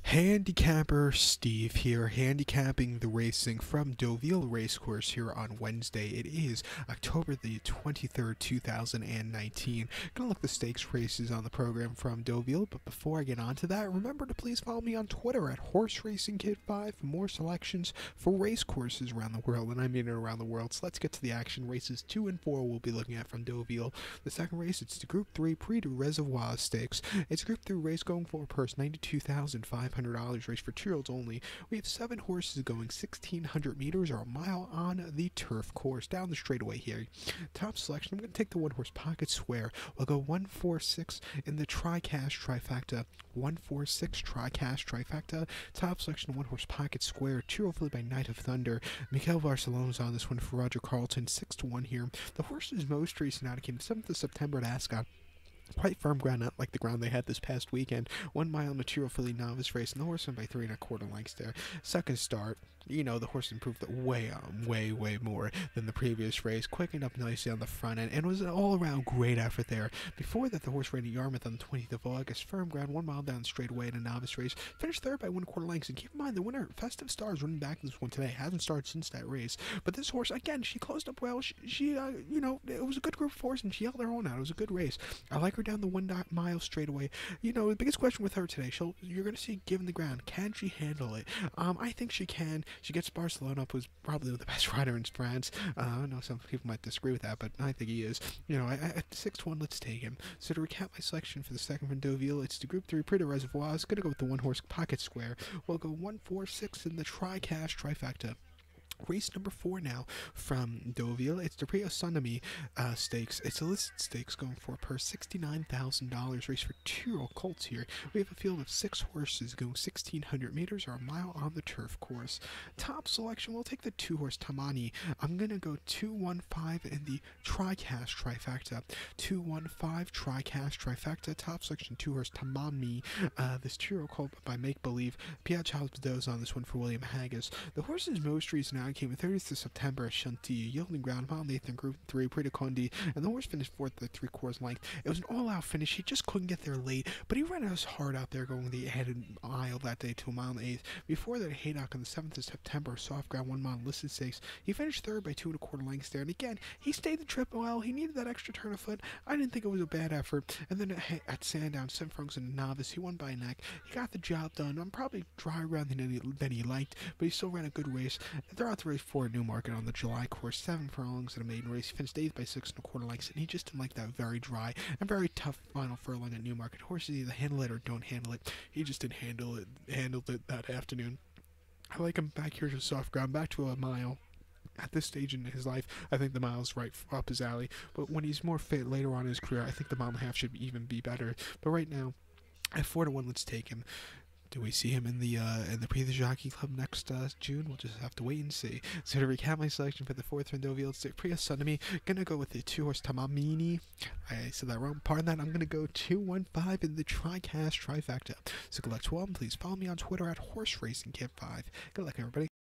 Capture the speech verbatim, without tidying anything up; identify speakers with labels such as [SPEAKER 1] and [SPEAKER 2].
[SPEAKER 1] Handicapper Steve here, handicapping the racing from Deauville Racecourse here on Wednesday. It is October the twenty-third, two thousand nineteen. Gonna look at the stakes races on the program from Deauville, but before I get on to that, remember to please follow me on Twitter at Horse Racing Kid five for more selections for race courses around the world, and I mean around the world. So let's get to the action. Races two and four we'll be looking at from Deauville. The second race, it's the Group three Prix du Reservoir Stakes. It's a Group three race going for a purse ninety-two thousand five hundred dollars, race for two-year-olds only. We have seven horses going sixteen hundred meters or a mile on the turf course down the straightaway here. Top selection, I'm going to take the one-horse Pocket Square. We'll go one four six in the Tri-Cash Trifecta. one four six Tri-Cash Trifecta. Top selection, one-horse Pocket Square. two-year-old filly by Night of Thunder. Mikel Barcelona's on this one for Roger Carlton, six to one here. The horse's most recent out came seventh of September at Ascot. Quite firm ground, not like the ground they had this past weekend. One mile material filly novice race, and the horse won by three and a quarter lengths there. Second start, you know, the horse improved way, um, way, way more than the previous race. Quickened up nicely on the front end, and it was an all-around great effort there. Before that, the horse ran at Yarmouth on the twentieth of August. Firm ground, one mile down straight away in a novice race. Finished third by one quarter lengths, and keep in mind, the winner, Festive Stars, running back this one today. Hasn't started since that race. But this horse, again, she closed up well. She, she uh, you know, it was a good group of horses, and she held her own out. It was a good race. I like her down the one mile straightaway. You know, the biggest question with her today, she'll you're going to see given the ground, can she handle it? Um, I think she can. She gets Barcelona up, who's probably the best rider in France. Uh, I know some people might disagree with that, but I think he is. You know, at six to one, let's take him. So to recap my selection for the second from Deauville, it's the Group three Prix du Reservoir. It's going to go with the one-horse Pocket Square. We'll go one four six in the Tri-Cash Trifecta. Race number four now from Deauville. It's the Prix Autonomie uh, Stakes. It's a listed stakes going for a purse sixty-nine thousand dollars. Race for two-year-old colts here. We have a field of six horses going sixteen hundred meters or a mile on the turf course. Top selection, we'll take the two-horse Tamani. I'm going to go two one five in the Tri-Cash Trifecta. two one five Tri-Cash Trifecta. Top selection, two-horse Tamami. Uh, this two-year-old colt by Make Believe. Pierre Charles Bedau's on this one for William Haggis. The horse's most recent out came the thirtieth of September at Chantilly, yielding ground mile Nathan Group three Prix de Conde, and the horse finished fourth at three quarters length. It was an all-out finish. He just couldn't get there late, but he ran as hard out there going the headed aisle that day to a mile and eighth. Before that, Haydock on the seventh of September, soft ground one mile listed stakes. He finished third by two and a quarter lengths there, and again, he stayed the trip well. He needed that extra turn of foot. I didn't think it was a bad effort. And then at, at Sandown, seven furlongs and a novice, he won by a neck. He got the job done. I'm probably drier around than he, than he liked, but he still ran a good race. Throughout the race four at Newmarket on the July course, seven furlongs in a maiden race. He finished eighth by six and a quarter lengths, and he just didn't like that very dry and very tough final furlong at Newmarket. Horses either handle it or don't handle it. He just didn't handle it, handled it that afternoon. I like him back here to soft ground, back to a mile. At this stage in his life, I think the mile's right up his alley. But when he's more fit later on in his career, I think the mile and a half should even be better. But right now, at four to one, let's take him. Do we see him in the uh, in the Prix de Jockey Club next uh, June? We'll just have to wait and see. So to recap my selection for the fourth from Deauville, it's the Prix Autonomie. Gonna go with the two-horse Tamamini. I said that wrong. Pardon that. I'm gonna go two one five in the Tri-Cash Trifecta. So good luck to all, and please follow me on Twitter at Horse Racing Kid five. Good luck, everybody.